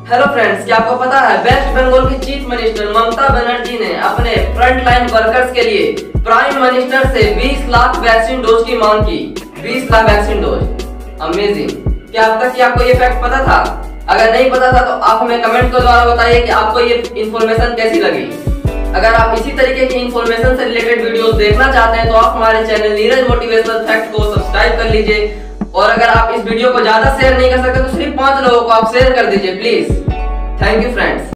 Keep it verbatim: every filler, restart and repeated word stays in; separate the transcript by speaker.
Speaker 1: Hello friends, क्या आपको पता है वेस्ट बंगाल की चीफ मिनिस्टर ममता बनर्जी ने अपने फ्रंट लाइन वर्कर्स के लिए प्राइम मिनिस्टर से बीस लाख वैक्सीन डोज की मांग की। बीस लाख वैक्सीन डोज, अमेजिंग। क्या अब तक आपको ये फैक्ट पता था? अगर नहीं पता था तो आप हमें कमेंट के द्वारा बताइए कि आपको ये इन्फॉर्मेशन कैसी लगी। अगर आप इसी तरीके की इन्फॉर्मेशन से रिलेटेड वीडियोस देखना चाहते हैं तो आप हमारे चैनल नीरज मोटिवेशनल फैक्ट को सब्सक्राइब कर लीजिए। और अगर आप इस वीडियो को ज्यादा शेयर नहीं कर सकते तो सिर्फ पांच लोगों को आप शेयर कर दीजिए प्लीज। Thank you friends.